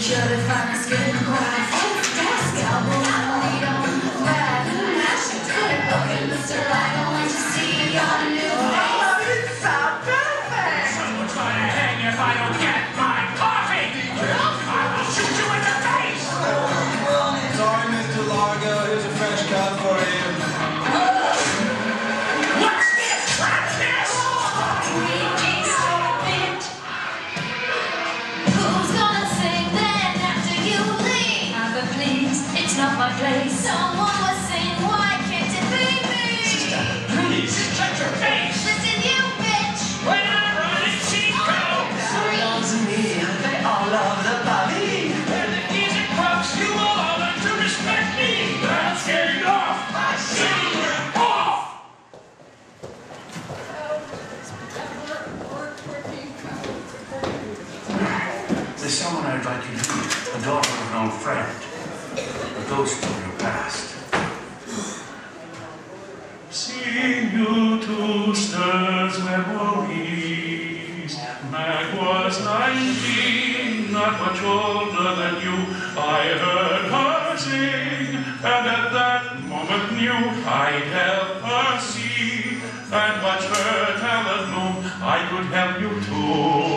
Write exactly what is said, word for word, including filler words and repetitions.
Sure to find us good and quiet. Cowboy and lead on the flag. Okay, Mister Right, I want to see your new face. Oh, it's so perfect! Someone's gonna hang if I don't get my coffee! I will shoot you in the face! Sorry, Mister Largo, here's a fresh cut for you. What's this? What's this? We can't stop it. Who's gonna sing then after you leave? Ah, but please, it's not my place. Someone was sing, why can't it be me? Please, shut your face! Listen, you bitch! When I'm running, she goes! So long to me, they all love the Bobby. When the music rocks, you will all learn to respect me! That's getting off! I see you're off! There's someone I'd like you to meet, a daughter of an old friend, a ghost of your past. Seeing you two stirs memories. Mag was nineteen, not much older than you. I heard her sing, and at that moment knew I'd help her see, and watch her talent bloom. I could help you too.